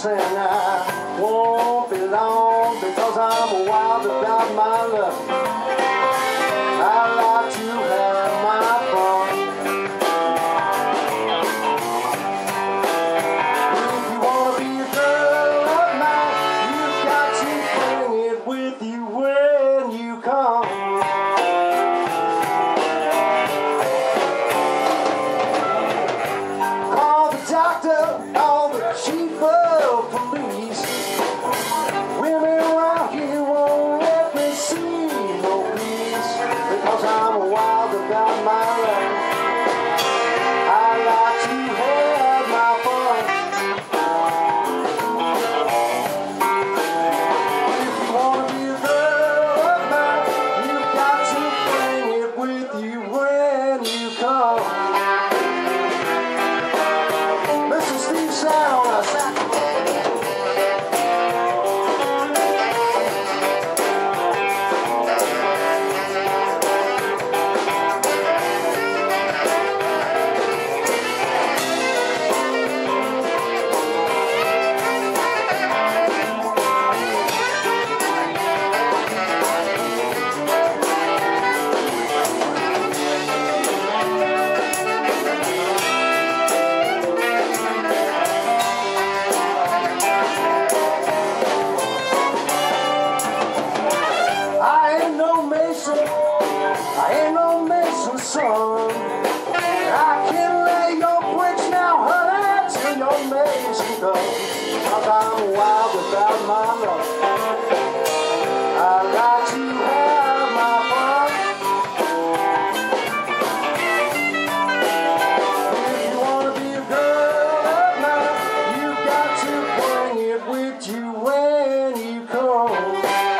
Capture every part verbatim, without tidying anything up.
and I won't be long because I'm wild about my love. I like to have my fun. If you wanna be a girl of mine, you've got to bring it with you when you come. Call the doctor, call the chief of police. Women around here won't let me see no peace because I'm wild about my love. I like to have my fun. If you wanna be a girl of mine, you've got to bring it with you when you come. Mister Steve Sound on a saxophone. I ain't no mason, I ain't no mason son. I can lay your bricks now, honey, till your mason done. Cause I'm wild about my love. I like to have my fun. If you wanna be a girl of mine, you got to bring it with you when you come.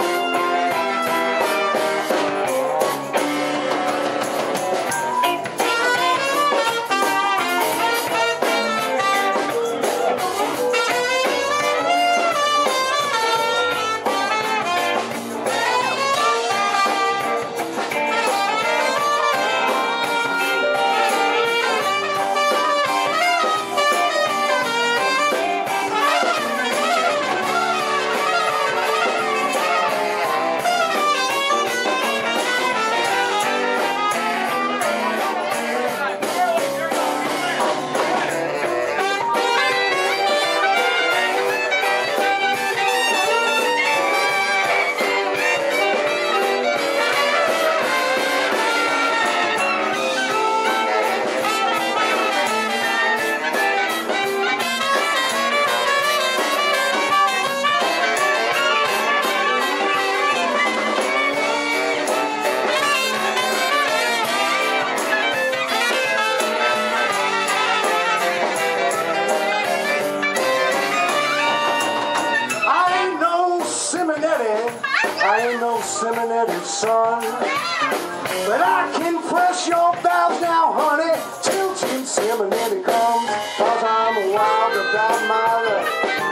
I ain't no seminary son, but I can press your valves now, honey, till Jim Seminary comes. Cause I'm wild about my love.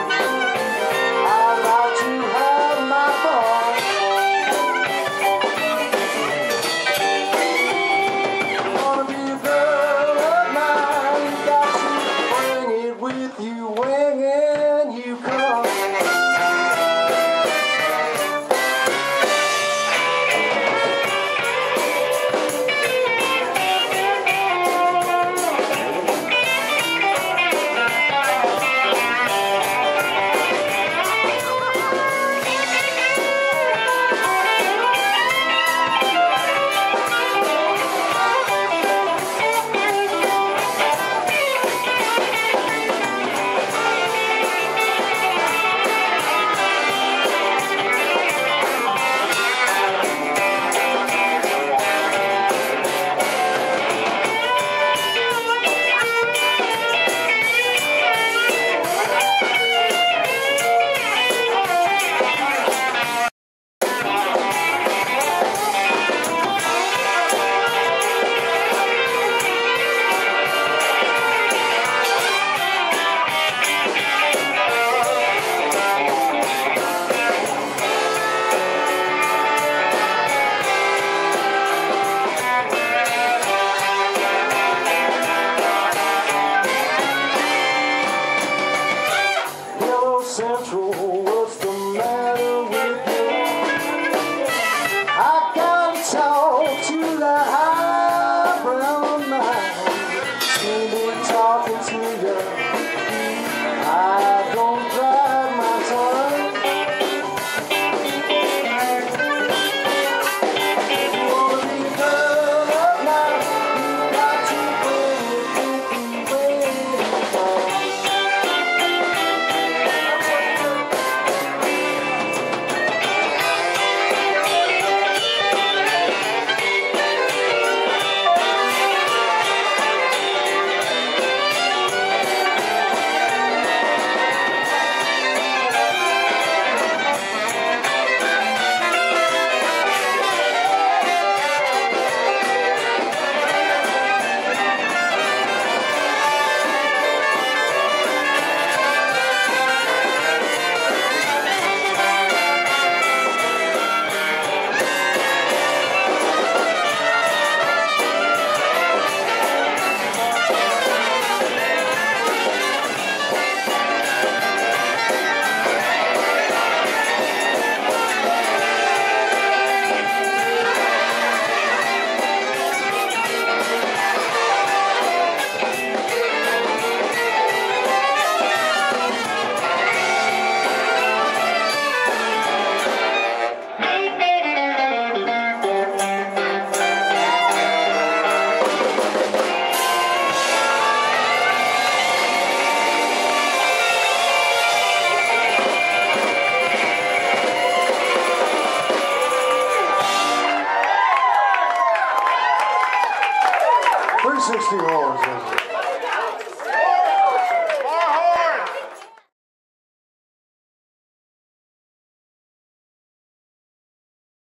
I like to have my fun. You wanna be a girl of mine, you got to bring it with you when you come. Central, what's the matter with you? I gotta talk to that high brown man. See me talking to you. I don't drive my tongue. You wanna be good up now? You got to bring it, bring it on. three sixty horse.